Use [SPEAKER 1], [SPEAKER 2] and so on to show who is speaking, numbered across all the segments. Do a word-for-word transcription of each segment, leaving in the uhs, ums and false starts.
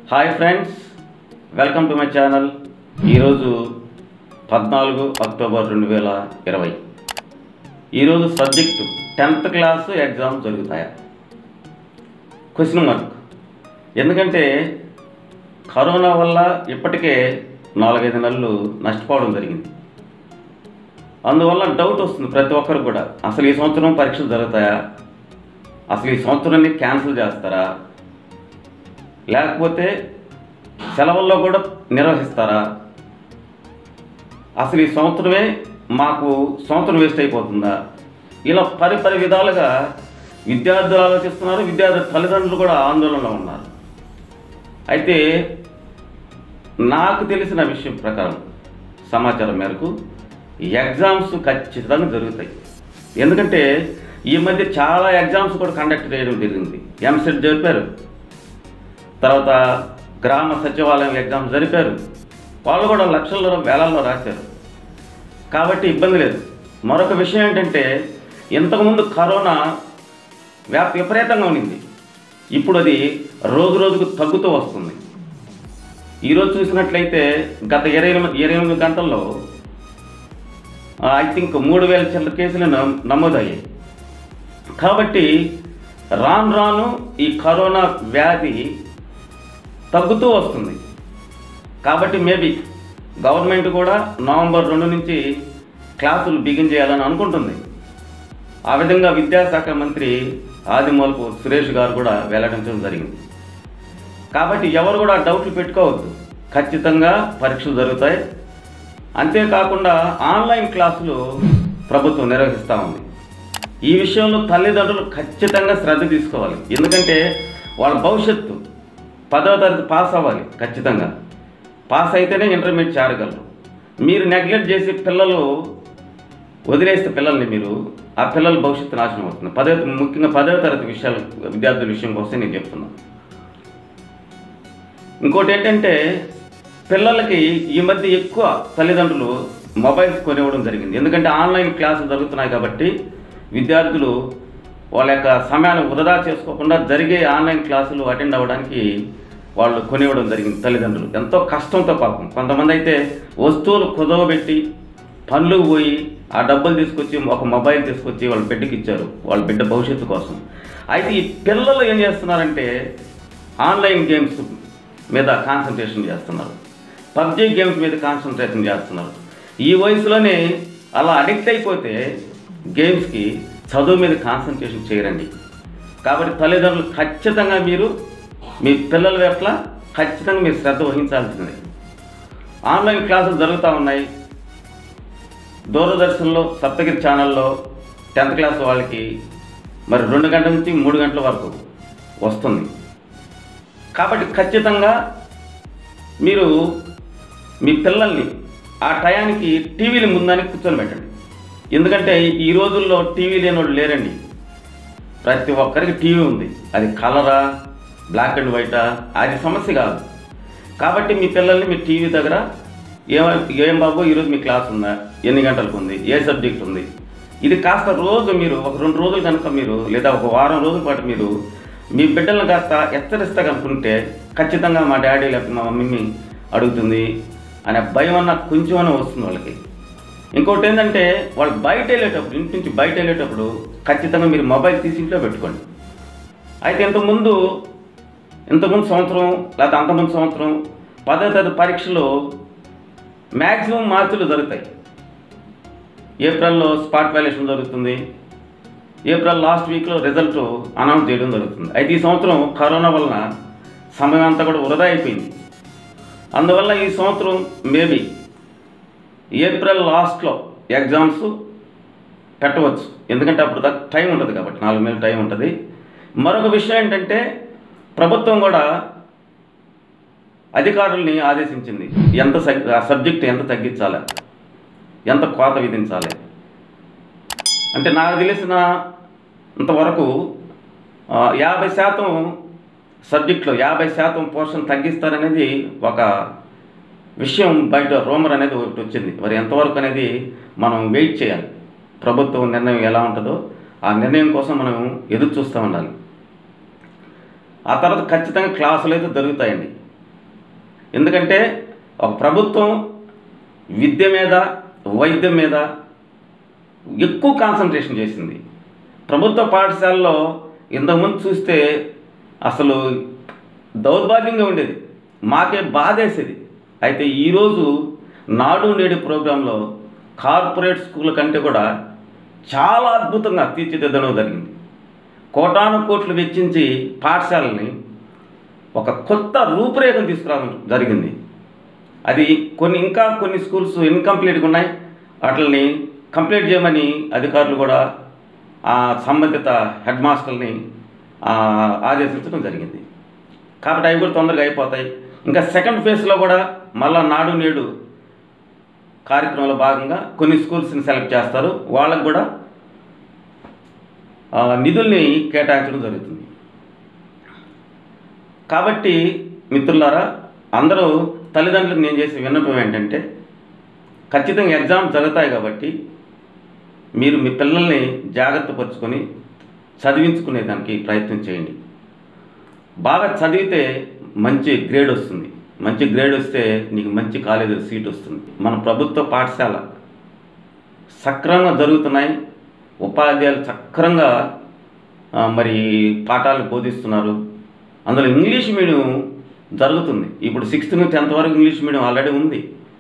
[SPEAKER 1] Hi friends, welcome to my channel. ఈరోజు పద్నాలుగు October రెండు వేల ఇరవై. ఈరోజు సబ్జెక్టు టెన్త్ క్లాసు ఎగ్జామ్ జరుగుతాయా? Question mark. ఎందుకంటే కరోనా వల్ల ఇప్పటికే నాలుగైదు నెలలు నష్టపోవడం జరిగింది. అందువల్ల డౌట్ వస్తుంది ప్రతి ఒక్కరు కూడా, అసలు ఈ సంవత్సరం పరీక్షలు జరుగుతాయా, అసలు ఈ సంవత్సరాన్ని క్యాన్సిల్ చేస్తారా, లేకపోతే సెలవుల్లో కూడా నిర్వహిస్తారా, అసలు ఈ సంవత్సరమే మాకు సంవత్సరం వేస్ట్ అయిపోతుందా, ఇలా పరి పరి విధాలుగా విద్యార్థులు ఆలోచిస్తున్నారు. విద్యార్థుల తల్లిదండ్రులు కూడా ఆందోళనలో ఉన్నారు. అయితే నాకు తెలిసిన విషయం ప్రకారం సమాచారం మేరకు ఎగ్జామ్స్ ఖచ్చితంగా జరుగుతాయి. ఎందుకంటే ఈ మధ్య చాలా ఎగ్జామ్స్ కూడా కండక్ట్ చేయడం జరిగింది. ఎంసెట్ జరిపారు, తర్వాత గ్రామ సచివాలయం ఎగ్జామ్స్ జరిపారు. వాళ్ళు కూడా లక్షల్లో వేలల్లో రాశారు. కాబట్టి ఇబ్బంది లేదు. మరొక విషయం ఏంటంటే, ఇంతకుముందు కరోనా వ్యాప్తి విపరీతంగా ఉండింది. ఇప్పుడు అది రోజు రోజుకు తగ్గుతూ వస్తుంది. ఈరోజు చూసినట్లయితే గత ఇరవై ఎనిమిది ఇరవై ఎనిమిది గంటల్లో ఐ థింక్ మూడు వేల చిల్లర కేసులు నమోదయ్యాయి. కాబట్టి రాను రాను ఈ కరోనా వ్యాధి తగ్గుతూ వస్తుంది. కాబట్టి మేబీ గవర్నమెంట్ కూడా నవంబర్ రెండు నుంచి క్లాసులు బిగిన్ చేయాలని అనుకుంటుంది. ఆ విధంగా విద్యాశాఖ మంత్రి ఆదిమూలపు సురేష్ గారు కూడా వెల్లడించడం జరిగింది. కాబట్టి ఎవరు కూడా డౌట్లు పెట్టుకోవద్దు, ఖచ్చితంగా పరీక్షలు జరుగుతాయి. అంతేకాకుండా ఆన్లైన్ క్లాసులు ప్రభుత్వం నిర్వహిస్తూ ఉంది. ఈ విషయంలో తల్లిదండ్రులు ఖచ్చితంగా శ్రద్ధ తీసుకోవాలి. ఎందుకంటే వాళ్ళ భవిష్యత్తు పదవ తరగతి పాస్ అవ్వాలి. ఖచ్చితంగా పాస్ అయితేనే ఇంటర్మీడియట్ చేరగలరు. మీరు నెగ్లెక్ట్ చేసి పిల్లలు వదిలేస్తే పిల్లల్ని మీరు ఆ పిల్లల భవిష్యత్తు నాశనం అవుతుంది. పదవ ముఖ్యంగా పదవ తరగతి విషయాలు విద్యార్థుల విషయం కోసం నేను చెప్తున్నాను. ఇంకోటి ఏంటంటే, పిల్లలకి ఈ మధ్య ఎక్కువ తల్లిదండ్రులు మొబైల్స్ కొనివ్వడం జరిగింది. ఎందుకంటే ఆన్లైన్ క్లాసులు జరుగుతున్నాయి కాబట్టి విద్యార్థులు వాళ్ళ యొక్క సమయాన్ని వృధా చేసుకోకుండా జరిగే ఆన్లైన్ క్లాసులు అటెండ్ అవ్వడానికి వాళ్ళు కొనివ్వడం జరిగింది. తల్లిదండ్రులు ఎంతో కష్టంతో పాపం కొంతమంది అయితే వస్తువులు కుదవబెట్టి పనులకు పోయి ఆ డబ్బులు తీసుకొచ్చి ఒక మొబైల్ తీసుకొచ్చి వాళ్ళ బిడ్డకి ఇచ్చారు, వాళ్ళ బిడ్డ భవిష్యత్తు కోసం. అయితే ఈ పిల్లలు ఏం చేస్తున్నారంటే ఆన్లైన్ గేమ్స్ మీద కాన్సన్ట్రేషన్ చేస్తున్నారు, పబ్జీ గేమ్స్ మీద కాన్సన్ట్రేషన్ చేస్తున్నారు. ఈ వయసులోనే అలా అడిక్ట్ అయిపోతే గేమ్స్కి చదువు మీద కాన్సన్ట్రేషన్ చేయరండి. కాబట్టి తల్లిదండ్రులు ఖచ్చితంగా మీరు మీ పిల్లల పట్ల ఖచ్చితంగా మీరు శ్రద్ధ వహించాల్సిందే. ఆన్లైన్ క్లాసులు జరుగుతూ ఉన్నాయి. దూరదర్శన్లో సప్తగిరి ఛానల్లో టెన్త్ క్లాస్ వాళ్ళకి మరి రెండు గంటల నుంచి మూడు గంటల వరకు వస్తుంది. కాబట్టి ఖచ్చితంగా మీరు మీ పిల్లల్ని ఆ టయానికి టీవీల ముందని కూర్చొని పెట్టండి. ఎందుకంటే ఈ రోజుల్లో టీవీ లేని వాళ్ళు లేరండి. ప్రతి ఒక్కరికి టీవీ ఉంది. అది కలరా, బ్లాక్ అండ్ వైటా, అది సమస్య కాదు. కాబట్టి మీ పిల్లల్ని మీ టీవీ దగ్గర ఏం ఏం బాబు ఈరోజు మీ క్లాస్ ఉందా, ఎన్ని గంటలకు ఉంది, ఏ సబ్జెక్ట్ ఉంది, ఇది కాస్త రోజు మీరు ఒక రెండు రోజులు కనుక మీరు లేదా ఒక వారం రోజుల పాటు మీరు మీ బిడ్డలను కాస్త హెచ్చరిస్తా కనుకుంటే ఖచ్చితంగా మా డాడీ లేకపోతే మా మమ్మీ అడుగుతుంది అనే భయం అన్న కొంచెం అన్న వస్తుంది వాళ్ళకి. ఇంకోటి ఏంటంటే, వాళ్ళు బయట వెళ్ళేటప్పుడు ఇంటి నుంచి బయట వెళ్ళేటప్పుడు ఖచ్చితంగా మీరు మొబైల్ తీసి ఇంట్లో పెట్టుకోండి. అయితే ఇంతకుముందు ఇంతకుముందు సంవత్సరం లేకపోతే అంతకుముందు సంవత్సరం పదో తరగతి పరీక్షలు మ్యాక్సిమం మార్కులు జరుగుతాయి. ఏప్రిల్లో స్పాట్ వాల్యుయేషన్ జరుగుతుంది. ఏప్రిల్ లాస్ట్ వీక్లో రిజల్ట్ అనౌన్స్ చేయడం జరుగుతుంది. అయితే ఈ సంవత్సరం కరోనా వలన సమయం అంతా కూడా వృధా అయిపోయింది. అందువల్ల ఈ సంవత్సరం మేబీ ఏప్రిల్ లాస్ట్లో ఎగ్జామ్స్ పెట్టవచ్చు. ఎందుకంటే అప్పుడు దాకా టైం ఉంటుంది కాబట్టి, నాలుగు నెలలు టైం ఉంటుంది. మరొక విషయం ఏంటంటే, ప్రభుత్వం కూడా అధికారుల్ని ఆదేశించింది ఎంత సబ్జెక్ట్ ఎంత తగ్గించాలి, ఎంత కోత విధించాలి. అంటే నాకు తెలిసిన ఇంతవరకు యాభై శాతం సబ్జెక్టులో యాభై శాతం పోర్షన్ తగ్గిస్తారనేది ఒక విషయం బయట రూమర్ అనేది ఒకటి వచ్చింది. మరి ఎంతవరకు అనేది మనం వెయిట్ చేయాలి. ప్రభుత్వం నిర్ణయం ఎలా ఉంటుందో ఆ నిర్ణయం కోసం మనం ఎదురు చూస్తూ ఉండాలి. ఆ తర్వాత ఖచ్చితంగా క్లాసులు అయితే జరుగుతాయండి. ఎందుకంటే ఒక ప్రభుత్వం విద్య మీద, వైద్యం మీద ఎక్కువ కాన్సన్ట్రేషన్ చేసింది. ప్రభుత్వ పాఠశాలలో ఇంతకుముందు చూస్తే అసలు దౌర్భాగ్యంగా ఉండేది, మాకే బాధేసేది. అయితే ఈరోజు నాడు నేడు ప్రోగ్రాంలో కార్పొరేట్ స్కూళ్ళ కంటే కూడా చాలా అద్భుతంగా తీర్చిదిద్దడం జరిగింది. కోటాను కోట్లు వెచ్చించి పాఠశాలని ఒక కొత్త రూపురేఖను తీసుకురావడం జరిగింది. అది కొన్ని ఇంకా కొన్ని స్కూల్స్ ఇన్కంప్లీట్గా ఉన్నాయి, వాటిని కంప్లీట్ చేయమని అధికారులు కూడా ఆ సంబంధిత హెడ్ మాస్టర్ని ఆదేశించడం జరిగింది. కాబట్టి అవి కూడా తొందరగా అయిపోతాయి. ఇంకా సెకండ్ ఫేజ్లో కూడా మళ్ళా నాడు నేడు కార్యక్రమంలో భాగంగా కొన్ని స్కూల్స్ని సెలెక్ట్ చేస్తారు, వాళ్ళకు కూడా నిధుల్ని కేటాయించడం జరుగుతుంది. కాబట్టి మిత్రులారా, అందరూ తల్లిదండ్రులకు నేను చేసే విన్నపం ఏంటంటే, ఖచ్చితంగా ఎగ్జామ్ జరుగుతాయి కాబట్టి మీరు మీ పిల్లల్ని జాగ్రత్త పరుచుకొని చదివించుకునే దానికి ప్రయత్నం చేయండి. బాగా చదివితే మంచి గ్రేడ్ వస్తుంది, మంచి గ్రేడ్ వస్తే నీకు మంచి కాలేజీలో సీట్ వస్తుంది. మన ప్రభుత్వ పాఠశాల సక్రమంగా జరుగుతున్నాయి, ఉపాధ్యాయులు సక్రంగా మరి పాఠాలను బోధిస్తున్నారు. అందులో ఇంగ్లీష్ మీడియం జరుగుతుంది. ఇప్పుడు సిక్స్త్ నుంచి టెన్త్ వరకు ఇంగ్లీష్ మీడియం ఆల్రెడీ ఉంది.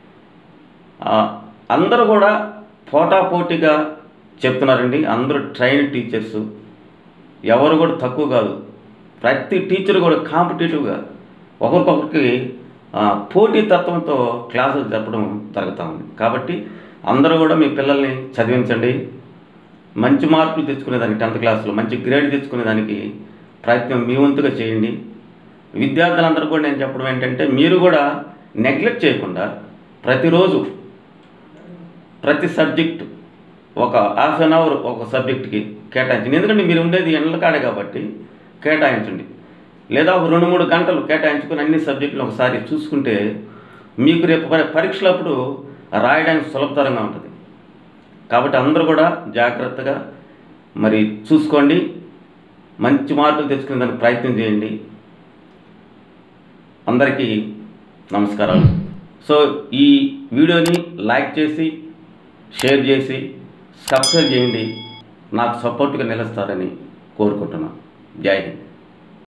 [SPEAKER 1] అందరూ కూడా పోటాపోటీగా చెప్తున్నారండి. అందరూ ట్రైన్డ్ టీచర్స్, ఎవరు కూడా తక్కువ కాదు. ప్రతి టీచర్ కూడా కాంపిటేటివ్గా ఒకరికొకరికి పోటీ తత్వంతో క్లాసులు చెప్పడం జరుగుతూ ఉంది. కాబట్టి అందరూ కూడా మీ పిల్లల్ని చదివించండి, మంచి మార్కులు తెచ్చుకునేదానికి, టెన్త్ క్లాస్లో మంచి గ్రేడ్ తెచ్చుకునేదానికి ప్రయత్నం మీ వంతుగా చేయండి. విద్యార్థులందరూ కూడా నేను చెప్పడం ఏంటంటే, మీరు కూడా నెగ్లెక్ట్ చేయకుండా ప్రతిరోజు ప్రతి సబ్జెక్ట్ ఒక హాఫ్ అన్ అవర్ ఒక సబ్జెక్ట్కి కేటాయించండి. ఎందుకంటే మీరు ఉండేది ఎండ్ల కాడే కాబట్టి కేటాయించండి. లేదా ఒక రెండు మూడు గంటలు కేటాయించుకొని అన్ని సబ్జెక్టులు ఒకసారి చూసుకుంటే మీకు రేపు పరీక్షలప్పుడు రాయడానికి సులభతరంగా ఉంటుంది. కాబట్టి అందరూ కూడా జాగ్రత్తగా మరి చూసుకోండి, మంచి మార్కులు తెచ్చుకునే దానికి ప్రయత్నం చేయండి. అందరికీ నమస్కారాలు. సో ఈ వీడియోని లైక్ చేసి, షేర్ చేసి, సబ్స్క్రైబ్ చేయండి. నాకు సపోర్ట్గా నిలుస్తారని కోరుకుంటున్నాను. జై హింద్.